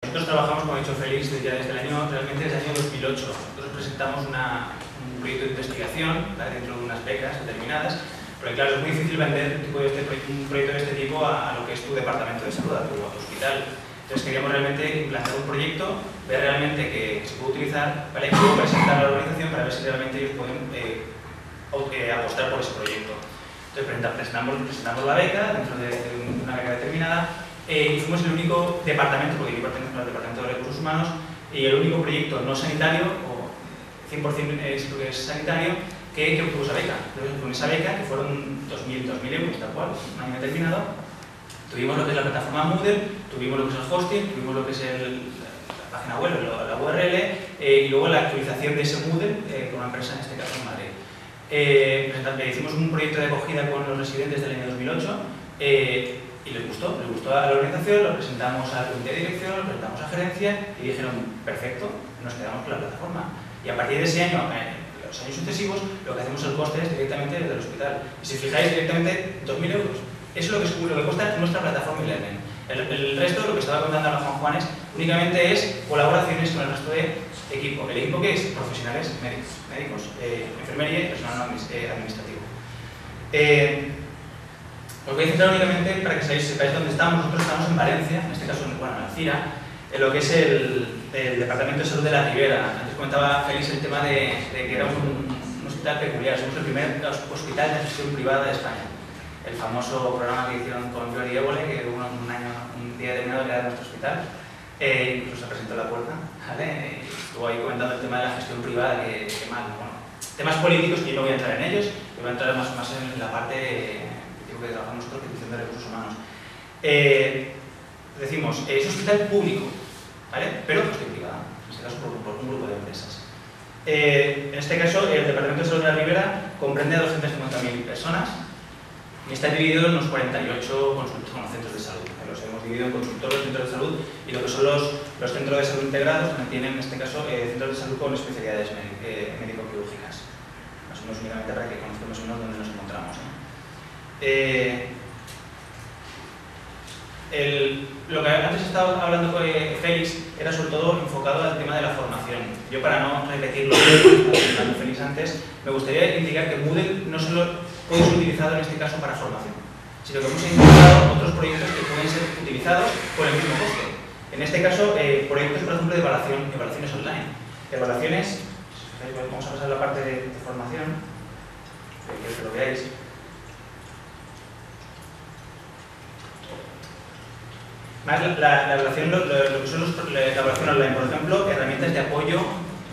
nosotros trabajamos, como ha dicho Félix, ya realmente desde el año 2008. Nosotros presentamos un proyecto de investigación, ¿vale?, dentro de unas becas determinadas, pero claro, es muy difícil vender un proyecto de este tipo a lo que es tu departamento de salud, a tu hospital. Entonces queríamos realmente implantar un proyecto, ver realmente que se puede utilizar, ¿vale?, y luego presentar a la organización para ver si realmente ellos pueden apostar por ese proyecto. Entonces presentamos la beca dentro de una beca determinada y fuimos el único departamento, porque yo pertenezco al Departamento de Recursos Humanos, y el único proyecto no sanitario, o 100% es lo que es sanitario, que obtuvo esa beca. Entonces, con esa beca, que fueron 2.000 euros, tal cual, un año determinado, tuvimos lo que es la plataforma Moodle, tuvimos lo que es el hosting, tuvimos lo que es la página web, la URL, y luego la actualización de ese Moodle con una empresa, en este caso en Madrid. Hicimos un proyecto de acogida con los residentes del año 2008 y les gustó a la organización, lo presentamos al comité de dirección, lo presentamos a gerencia y dijeron, perfecto, nos quedamos con la plataforma. Y a partir de ese año, los años sucesivos, lo que hacemos el coste es directamente desde el hospital. Y si os fijáis, directamente 2.000 euros. Eso es lo que cuesta nuestra plataforma e-learning. El resto, lo que estaba contando ahora Juan, únicamente es colaboraciones con el resto de equipo. ¿El equipo qué es? Profesionales médicos, enfermería y personal administrativo. Os voy a centrar únicamente para que sepáis dónde estamos. Nosotros estamos en Valencia, en este caso en Alcira, en lo que es el Departamento de Salud de la Ribiera. Antes comentaba Félix el tema de que era un hospital peculiar. Somos el primer hospital de gestión privada de España. El famoso programa que hicieron con Jordi Évole, que hubo un día determinado que era nuestro hospital, incluso se presentó a la puerta, ¿vale? Estuvo ahí comentando el tema de la gestión privada, que mal, bueno, temas políticos que yo no voy a entrar en ellos, yo voy a entrar más en la parte que trabajamos nosotros, que es de recursos humanos. Decimos, es un hospital público, ¿vale?, pero gestión privada, en este caso por un grupo de empresas. En este caso, el Departamento de Salud de la Ribiera comprende a 250.000 personas y está dividido en unos 48 centros de salud. Los hemos dividido en consultorios, centros de salud y lo que son los centros de salud integrados, que tienen en este caso centros de salud con especialidades médico-quirúrgicas. Más o menos únicamente para que conozcamos dónde nos encontramos, ¿no? Lo que antes estaba hablando con Félix era sobre todo enfocado al tema de la formación. Yo, para no repetir lo que estaba hablando Félix antes, me gustaría indicar que Moodle no solo puede ser utilizado en este caso para formación, sino que hemos identificado otros proyectos que pueden ser utilizados por el mismo coste. En este caso, proyectos, por ejemplo, de evaluaciones online. Evaluaciones, vamos a pasar a la parte de formación, que lo veáis. Más la evaluación, lo que son la evaluación online, por ejemplo, herramientas de apoyo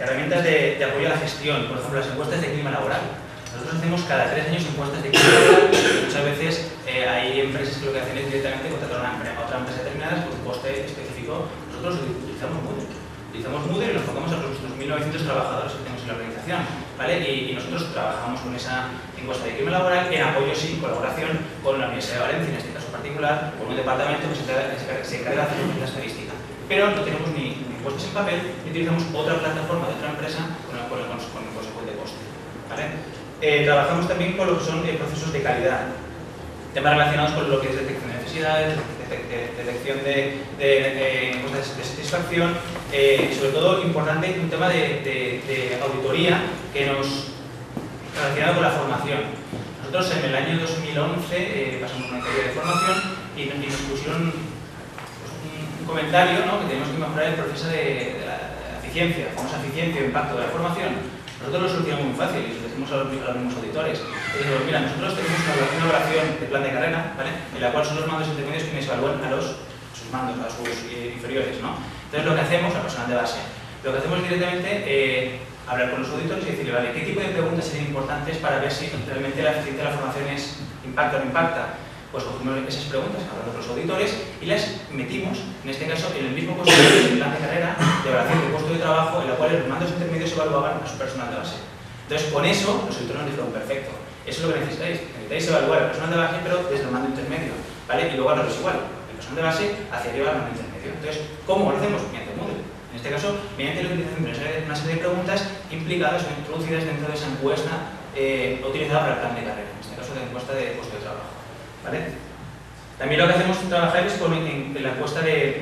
a la gestión, por ejemplo, las encuestas de clima laboral. Nosotros hacemos cada 3 años encuestas de clima laboral. Muchas veces hay empresas que lo que hacen es directamente contratar a otra empresa determinada por un coste específico. Nosotros utilizamos Moodle y nos enfocamos a los 2.900 trabajadores que tenemos en la organización, ¿vale? Y nosotros trabajamos con esa encuesta de clima laboral en apoyo, sí, colaboración con la Universidad de Valencia, en este caso particular, con un departamento que se encarga de hacer una estadística. Pero no tenemos ni encuestas en papel, ni utilizamos otra plataforma de otra empresa con el consecuente coste, ¿vale? Trabajamos también con lo que son procesos de calidad, temas relacionados con lo que es detección de necesidades, detección de encuestas de satisfacción, sobre todo importante un tema de auditoría que nos relacionado con la formación. Nosotros en el año 2011 pasamos una auditoría de formación y nos pusieron un comentario, ¿no?, que tenemos que mejorar el proceso de la eficiencia, la famosa eficiencia o impacto de la formación. Nosotros lo solucionamos muy fácil y lo decimos a los mismos auditores. Decimos, mira, nosotros tenemos una evaluación de plan de carrera, ¿vale?, en la cual son los mandos intermedios quienes evalúan a sus mandos, a sus inferiores, ¿no? Entonces, lo que hacemos, la personal de base, lo que hacemos directamente hablar con los auditores y decirle, vale, ¿qué tipo de preguntas serían importantes para ver si realmente la eficiencia de la formación impacta o no impacta? Pues cogimos esas preguntas, hablamos con los auditores y las metimos, en este caso, en el mismo cuestionario del plan de carrera de evaluación de puesto de trabajo, en la cual los mandos intermedios evaluaban a su personal de base. Entonces, con eso, los auditores nos dijeron, perfecto, eso es lo que necesitáis evaluar al personal de base, pero desde el mando intermedio, ¿vale? Y luego al igual, el personal de base hacia arriba al mando intermedio. Entonces, ¿cómo lo hacemos? Mediante Moodle. En este caso, mediante la utilización de una serie de preguntas implicadas o introducidas dentro de esa encuesta utilizada para el plan de carrera, en este caso de encuesta de puesto de trabajo, ¿vale? También lo que hacemos trabajar es en la encuesta de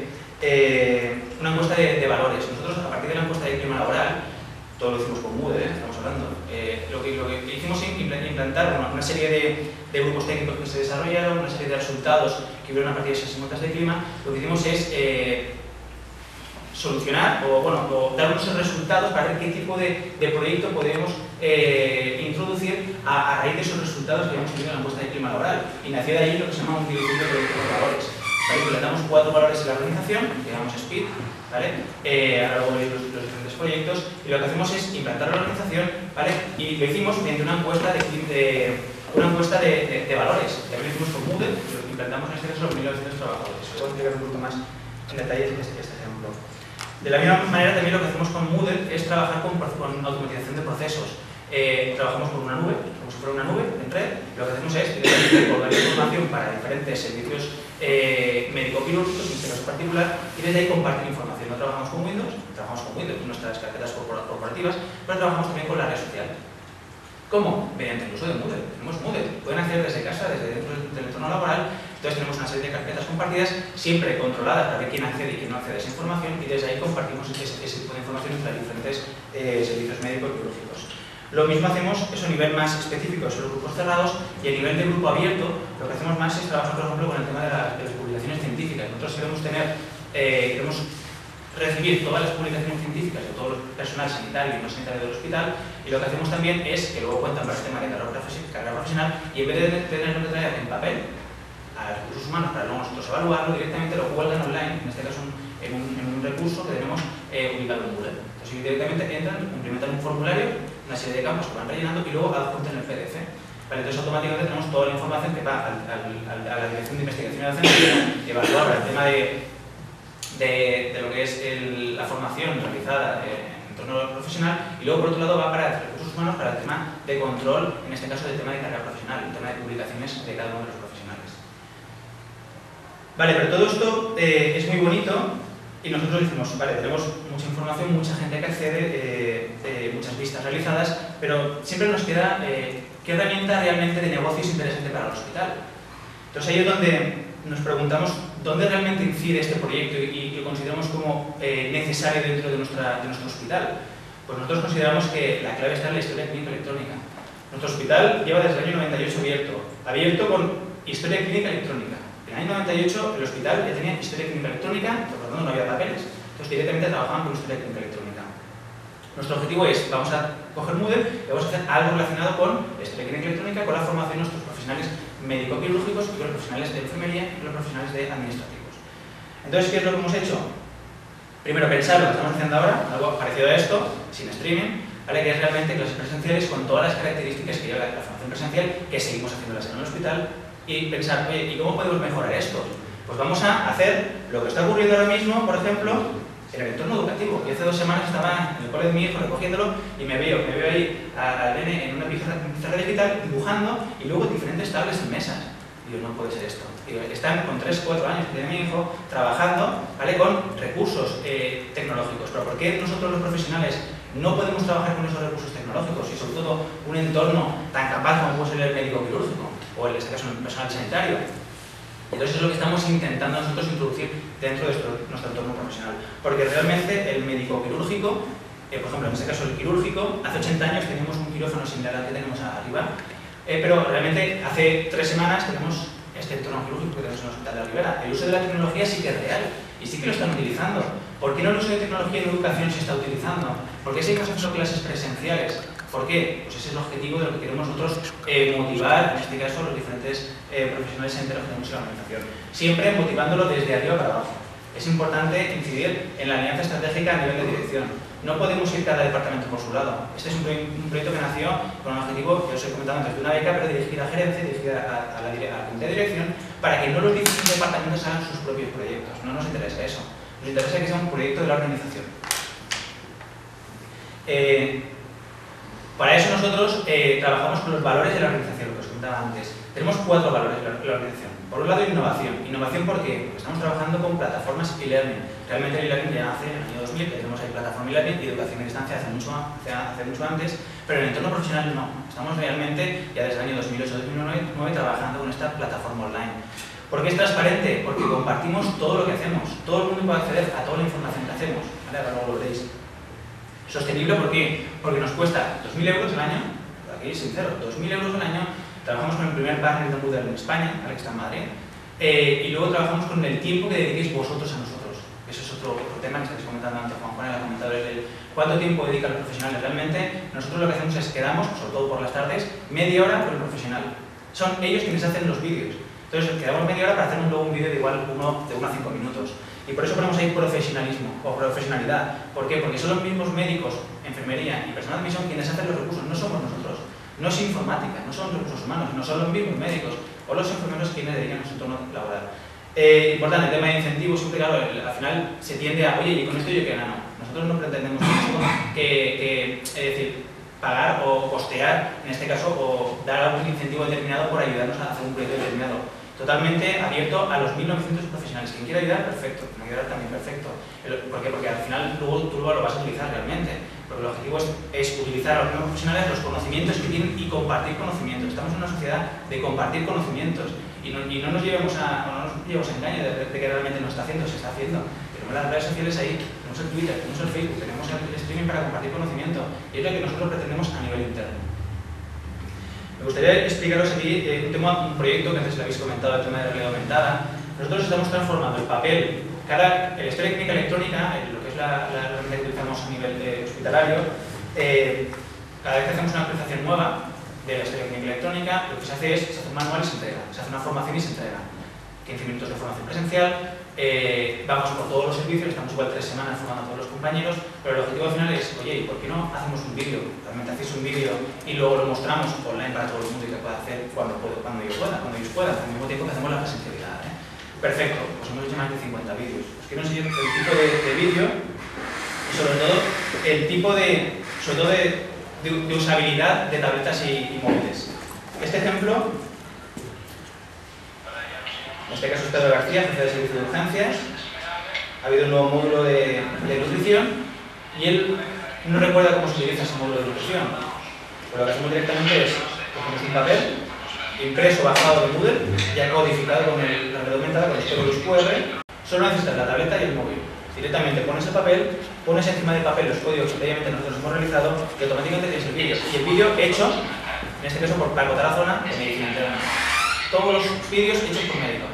una encuesta de valores. Nosotros, a partir de la encuesta de clima laboral, todo lo hicimos con Moodle, estamos hablando, lo que hicimos es implantar una serie de grupos técnicos que se desarrollaron, una serie de resultados que hubieron a partir de esas encuestas de clima. Lo que hicimos es solucionar o dar unos resultados para ver qué tipo de proyecto podemos introducir a raíz de esos resultados que hemos tenido en la encuesta de clima laboral. Y nació de ahí lo que se llama un directorio de proyectos de valores. ¿Vale? Implementamos 4 valores en la organización, que llamamos SPID, ¿vale? A lo largo de los diferentes proyectos, y lo que hacemos es implantar la organización, ¿vale? Y lo hicimos mediante una encuesta de valores. Ya lo hicimos con Moodle, lo implantamos en este caso los 1.900 trabajadores. Os voy a explicar un poquito más en detalle este ejemplo. De la misma manera, también lo que hacemos con Moodle es trabajar con automatización de procesos. Trabajamos con una nube, como si fuera una nube en red. Lo que hacemos es colgar información para diferentes servicios médico-quirúrgicos, en este caso particular, y desde ahí compartir información. No trabajamos con Windows, en nuestras carpetas corporativas, pero trabajamos también con la red social. ¿Cómo? Mediante el uso de Moodle. Tenemos Moodle. Pueden hacer desde casa, desde dentro del entorno laboral. Entonces tenemos una serie de carpetas compartidas, siempre controladas para ver quién accede y quién no accede a esa información, y desde ahí compartimos ese tipo de información entre diferentes servicios médicos y quirúrgicos. Lo mismo hacemos, eso a nivel más específico, son los grupos cerrados, y a nivel de grupo abierto, lo que hacemos más es trabajar, por ejemplo, con el tema de las publicaciones científicas. Nosotros queremos recibir todas las publicaciones científicas de todo el personal sanitario y no sanitario del hospital, y lo que hacemos también es que luego cuentan para el tema de carrera profesional, y en vez de tenerlo que traer en papel a recursos humanos para luego nosotros evaluarlo, directamente lo cuelgan online, en este caso en un recurso que tenemos ubicado en Moodle. Entonces directamente entran, cumplimentan un formulario, una serie de campos que van rellenando y luego adjuntan el PDF. Vale, entonces automáticamente tenemos toda la información que va a la Dirección de Investigación y Docencia, evaluar para el tema de lo que es la formación realizada en entorno profesional, y luego por otro lado va para recursos humanos para el tema de control, en este caso del tema de carrera profesional, el tema de publicaciones de cada uno de los profesionales. Vale, pero todo esto es muy bonito y nosotros decimos, vale, tenemos mucha información, mucha gente que accede, muchas vistas realizadas, pero siempre nos queda qué herramienta realmente de negocio es interesante para el hospital. Entonces ahí es donde nos preguntamos dónde realmente incide este proyecto y lo consideramos como necesario dentro de nuestro hospital. Pues nosotros consideramos que la clave está en la historia clínica electrónica. Nuestro hospital lleva desde el año 98 abierto con historia clínica electrónica. En el año 98 el hospital ya tenía historia clínica electrónica, por lo tanto no había papeles, entonces directamente trabajaban con historia clínica electrónica. Nuestro objetivo es, vamos a coger Moodle y vamos a hacer algo relacionado con la historia clínica electrónica, con la formación de nuestros profesionales médico-quirúrgicos y con los profesionales de enfermería y con los profesionales de administrativos. Entonces, ¿qué es lo que hemos hecho? Primero, pensar lo que estamos haciendo ahora, algo parecido a esto, sin streaming, ¿vale? Que es realmente clases presenciales con todas las características que lleva la formación presencial, que seguimos haciéndolas en el hospital, y pensar, oye, ¿y cómo podemos mejorar esto? Pues vamos a hacer lo que está ocurriendo ahora mismo, por ejemplo, en el entorno educativo. Yo hace 2 semanas estaba en el cole de mi hijo recogiéndolo y me veo ahí al nene en una pizarra digital dibujando y luego diferentes tablets en mesas. Y yo, no puede ser esto. Digo, están con 3 o 4 años que tiene mi hijo trabajando, ¿vale? Con recursos tecnológicos. Pero ¿por qué nosotros los profesionales no podemos trabajar con esos recursos tecnológicos y sobre todo un entorno tan capaz como puede ser el médico quirúrgico o en este caso el personal sanitario? Entonces es lo que estamos intentando nosotros introducir dentro de nuestro entorno profesional. Porque realmente el médico quirúrgico, por ejemplo en este caso el quirúrgico, hace 80 años teníamos un quirófano similar al que tenemos arriba, pero realmente hace 3 semanas tenemos este entorno quirúrgico que tenemos en el hospital de la Ribiera. El uso de la tecnología sí que es real y sí que lo están utilizando. ¿Por qué no el uso de tecnología en educación se está utilizando? ¿Por qué seguimos haciendo clases presenciales? ¿Por qué? Pues ese es el objetivo de lo que queremos nosotros motivar, en este caso, los diferentes profesionales sanitarios que tenemos en la organización. Siempre motivándolo desde arriba para abajo. Es importante incidir en la alianza estratégica a nivel de dirección. No podemos ir cada departamento por su lado. Este es un proyecto que nació con un objetivo, que os he comentado antes, de una beca, pero dirigida a gerencia, dirigida al comité de dirección, para que no los diferentes departamentos hagan sus propios proyectos. No nos interesa eso. Nos interesa que sea un proyecto de la organización. Para eso nosotros trabajamos con los valores de la organización, lo que os comentaba antes. Tenemos 4 valores de la organización. Por un lado, innovación. ¿Innovación por qué? Porque estamos trabajando con plataformas e-learning. Realmente el e-learning ya hace el año 2000, que tenemos ahí plataforma e-learning y educación a distancia hace mucho antes, pero en el entorno profesional no. Estamos realmente, ya desde el año 2008-2009, trabajando con esta plataforma online. ¿Por qué es transparente? Porque compartimos todo lo que hacemos. Todo el mundo puede acceder a toda la información que hacemos. ¿Vale? Ahora luego lo veréis. Sostenible, ¿por qué? Porque nos cuesta 2.000 euros al año, aquí es sincero, 2.000 euros al año. Trabajamos con el primer partner de Moodle en España, Alex está en Madrid, y luego trabajamos con el tiempo que dediquéis vosotros a nosotros. Eso es otro tema que estáis comentando antes, Juan ha comentado el cuánto tiempo dedican los profesionales. Realmente nosotros lo que hacemos es quedamos, sobre todo por las tardes, media hora con el profesional. Son ellos quienes hacen los vídeos. Entonces quedamos media hora para hacer luego un vídeo de igual de 1 a 5 minutos. Y por eso ponemos ahí profesionalismo o profesionalidad. ¿Por qué? Porque son los mismos médicos, enfermería y personal de admisión quienes hacen los recursos, no somos nosotros. No es informática, no son recursos humanos, no son los mismos médicos o los enfermeros quienes dedican a su entorno laboral. Importante, el tema de incentivos, siempre claro, al final se tiende a, oye, y con esto yo que gano. Nosotros no pretendemos con esto es decir, pagar o costear, en este caso, o dar algún incentivo determinado por ayudarnos a hacer un proyecto determinado. Totalmente abierto a los 1.900 profesionales. Quien quiera ayudar, perfecto. Quien quiera ayudar también, perfecto. ¿Por qué? Porque al final luego tú lo vas a utilizar realmente. Porque el objetivo es utilizar a los mismos profesionales los conocimientos que tienen y compartir conocimientos. Estamos en una sociedad de compartir conocimientos y no nos llevemos a engaño de que realmente no está haciendo, se está haciendo. Tenemos las redes sociales ahí, tenemos el Twitter, tenemos el Facebook, tenemos el streaming para compartir conocimiento y es lo que nosotros pretendemos a nivel interno. Me gustaría explicaros aquí un proyecto que antes le habéis comentado, el tema de realidad aumentada. Nosotros estamos transformando el papel, el historia clínica electrónica, lo que es la herramienta que utilizamos a nivel hospitalario, cada vez que hacemos una actualización nueva de la historia clínica electrónica, lo que se hace es, se hace un manual y se entrega, se hace una formación y se entrega. 15 minutos de formación presencial, vamos por todos los servicios, estamos igual 3 semanas formando a todos los compañeros, pero el objetivo al final es, oye, ¿y por qué no hacemos un vídeo? Realmente hacéis un vídeo y luego lo mostramos online para todo el mundo y que pueda hacer cuando ellos puedan, al mismo tiempo que hacemos la presencialidad. Perfecto, pues hemos hecho más de 50 vídeos. Os quiero enseñar el tipo de vídeo y sobre todo el tipo de usabilidad de tabletas y móviles. Este ejemplo, en este caso es Pedro García, jefe de servicio de urgencias. Ha habido un nuevo módulo de nutrición y él no recuerda cómo se utiliza ese módulo de nutrición. Pero lo que hacemos directamente es cogemos un papel impreso, bajado de Moodle, ya codificado con la red aumentada, con los códigos QR. Solo necesitas la tableta y el móvil. Directamente pones el papel, pones encima del papel los códigos que previamente nosotros hemos realizado y automáticamente tienes el vídeo. Y el vídeo hecho, en este caso por acotar la zona, de medicina interna. Todos los vídeos hechos por médicos.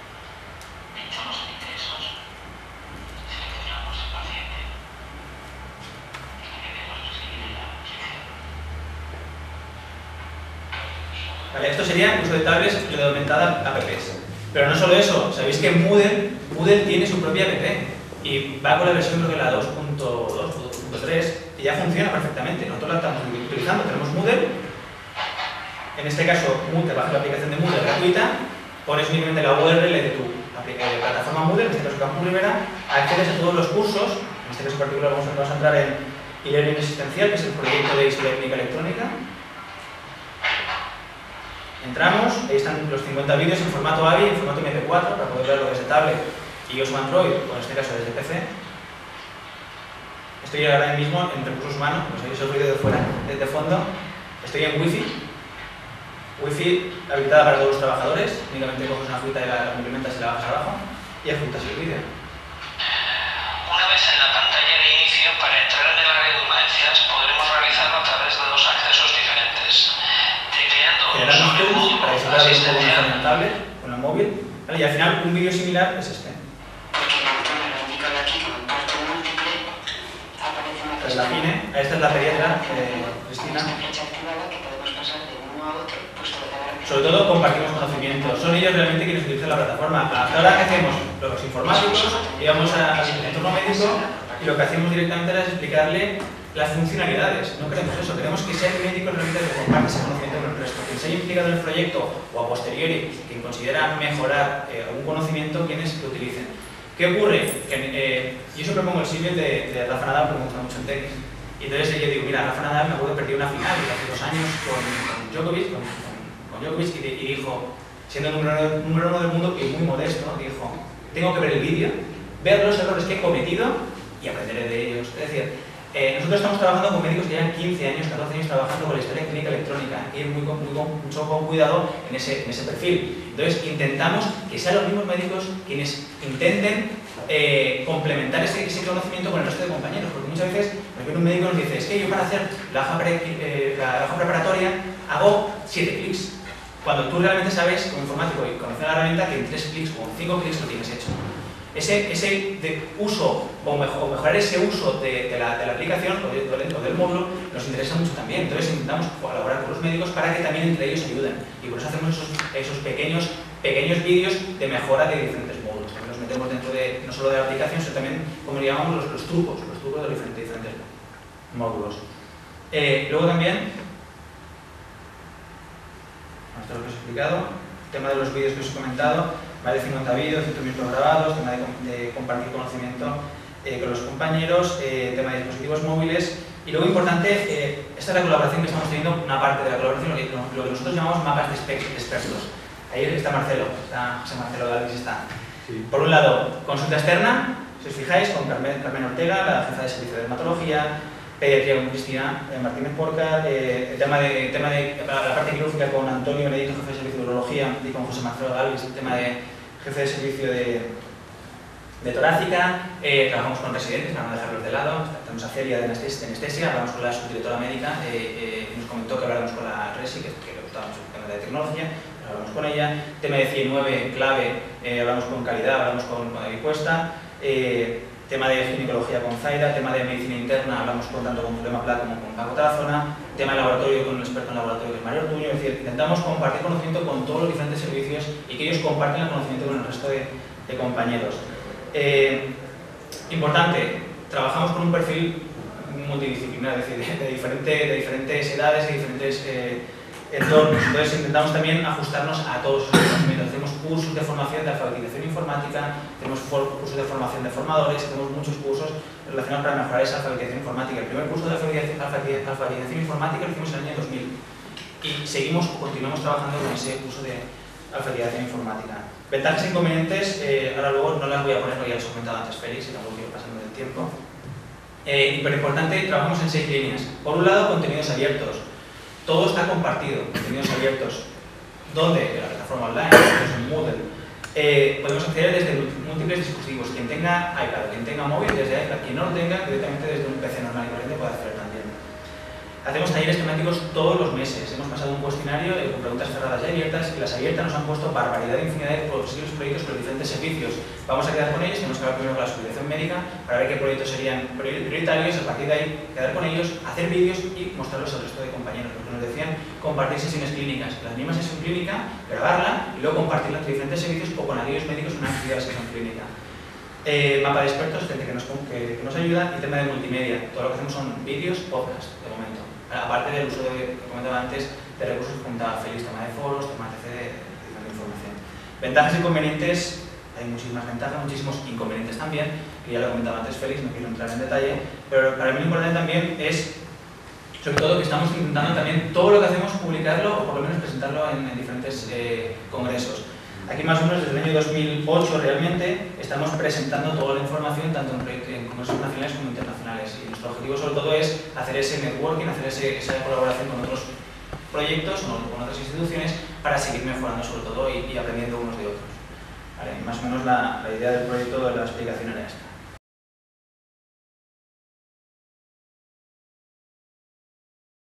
Vale, esto sería uso de tablets y de aumentada apps. Pero no solo eso, sabéis que Moodle tiene su propia app y va con la versión creo que la 2.2 o 2.3 y ya funciona perfectamente. Nosotros la estamos utilizando, tenemos Moodle. En este caso, te bajas la aplicación de Moodle gratuita, pones únicamente la URL de tu plataforma Moodle, en este caso Campus Ribiera, accedes a todos los cursos. En este caso en particular vamos a entrar en e-learning existencial, que es el proyecto de historia clínica electrónica. Entramos, ahí están los 50 vídeos en formato AVI, en formato MP4, para poder verlo desde tablet y iOS o Android, o en este caso desde PC. Estoy ahora mismo en recursos humanos, como sabéis el ruido de fuera, de fondo. Estoy en Wi-Fi habilitada para todos los trabajadores, únicamente coges una fruta y la implementas y la bajas abajo y ejecutas el vídeo. Una vez en la pantalla de inicio, para entrar en el área de urgencias podremos realizarlo a través de dos accesos diferentes. Generar un tools para que se pueda ver un poco mejor en el tablet, con el móvil, ¿vale? Y al final un vídeo similar es este. Esta es la FINE, esta es la pediatra, Cristina. Sobre todo compartimos conocimientos, son ellos realmente quienes utilizan la plataforma. Hasta ahora, ¿qué hacemos? Los informáticos, íbamos al entorno médico y lo que hacemos directamente era explicarle las funcionalidades. No queremos eso, queremos que sea el médico realmente el que comparte ese conocimiento con el resto. Quien se haya implicado en el proyecto o a posteriori, quien considera mejorar algún conocimiento, quienes lo utilicen. ¿Qué ocurre? Yo siempre pongo el símil de Rafa Nadal, porque me gusta mucho en tenis. Y entonces yo digo, mira, Rafa Nadal me acuerdo que perdió una final hace 2 años con Djokovic, y dijo, siendo el número 1 del mundo y muy modesto, dijo, tengo que ver el vídeo, ver los errores que he cometido y aprenderé de ellos. Es decir, Nosotros estamos trabajando con médicos que llevan 15 años, 14 años trabajando con la historia clínica electrónica, y mucho con cuidado en ese perfil. Entonces, intentamos que sean los mismos médicos quienes intenten complementar ese conocimiento con el resto de compañeros, porque muchas veces nos viene un médico y nos dice: es que yo para hacer la hoja preparatoria hago 7 clics, cuando tú realmente sabes, como informático y conocer la herramienta, que en 3 clics o en 5 clics lo tienes hecho. Ese uso, o mejorar ese uso de la aplicación o del módulo nos interesa mucho también. Entonces intentamos colaborar con los médicos para que también entre ellos ayuden, y por eso hacemos esos pequeños vídeos de mejora de diferentes módulos. También los metemos dentro de, no solo de la aplicación, sino también, como llamamos, los trucos de los diferentes módulos. Luego también, esto es lo que os he explicado, el tema de los vídeos que os he comentado, más de 50 vídeos, 100.000 grabados, tema de compartir conocimiento con los compañeros, tema de dispositivos móviles. Y luego importante, esta es la colaboración que estamos teniendo, una parte de la colaboración, lo que nosotros llamamos mapas de expertos. Ahí está Marcelo, José Marcelo de Alvis está. Sí. Por un lado, consulta externa, si os fijáis, con Carmen Ortega, la jefa de servicio de dermatología, pediatría con Cristina Martínez Porca, el tema de la parte quirúrgica con Antonio Benedicto, jefe de servicio de urología, y con José Marcelo de Alvis, el tema de jefe de servicio de torácica. Trabajamos con residentes, para no dejarlos de lado. Tenemos a Celia de anestesia, hablamos con la subdirectora médica, nos comentó que habláramos con la Resi, que le gustaba mucho el tema de tecnología, hablamos con ella. Tema de 109, clave, hablamos con calidad, hablamos con David Cuesta. Tema de ginecología con Zaira, tema de medicina interna, hablamos tanto con Problema Plat como con Paco Tarazona, tema de laboratorio con un experto en laboratorio que es Mario Ortuño. Es decir, intentamos compartir conocimiento con todos los diferentes servicios y que ellos compartan el conocimiento con el resto de compañeros. Importante, trabajamos con un perfil multidisciplinar, es decir, de diferentes edades y diferentes entornos. Entonces intentamos también ajustarnos a todos esos conocimientos. Hacemos cursos de formación de alfabetización informática, hacemos cursos de formación de formadores, hacemos muchos cursos relacionados para mejorar esa alfabetización informática. El primer curso de alfabetización informática lo hicimos en el año 2000 y continuamos trabajando con ese curso de alfabetización informática. Ventajas e inconvenientes, ahora luego no las voy a poner porque ya os he comentado antes Félix y tampoco quiero pasarme del tiempo. Pero importante, trabajamos en 6 líneas. Por un lado, contenidos abiertos. Todo está compartido, contenidos abiertos. ¿Dónde? En la plataforma online, en Moodle. Podemos acceder desde múltiples dispositivos. Quien tenga iPad, quien tenga móvil, desde iPad. Quien no lo tenga, directamente desde un PC normal y corriente puede acceder también. Hacemos talleres temáticos todos los meses. Hemos pasado un cuestionario con preguntas cerradas y abiertas, y las abiertas nos han puesto barbaridad de infinidad de posibles proyectos con los diferentes servicios. Vamos a quedar con ellos, tenemos que hablar primero con la subdirección médica para ver qué proyectos serían prioritarios. A partir de ahí, quedar con ellos, hacer vídeos y mostrarlos al resto de compañeros, porque nos decían compartir sesiones clínicas, la misma sesión clínica, grabarla y luego compartirla entre diferentes servicios o con aquellos médicos en una actividad de sesión clínica. Mapa de expertos, gente que nos ayuda, y tema de multimedia. Todo lo que hacemos son vídeos, podcast, de momento. Aparte del uso que comentaba antes de recursos que comentaba Félix, tema de foros, tema de información. Ventajas e inconvenientes, hay muchísimas ventajas, muchísimos inconvenientes también, que ya lo comentaba antes Félix, no quiero entrar en detalle, pero para mí lo importante también es, sobre todo, que estamos intentando también todo lo que hacemos publicarlo o por lo menos presentarlo en diferentes congresos. Aquí más o menos desde el año 2008 realmente estamos presentando toda la información tanto en congresos nacionales como internacionales, y nuestro objetivo sobre todo es hacer ese networking, hacer esa colaboración con otros proyectos o con otras instituciones para seguir mejorando sobre todo y aprendiendo unos de otros. Vale, más o menos la idea del proyecto, de la explicación era esta.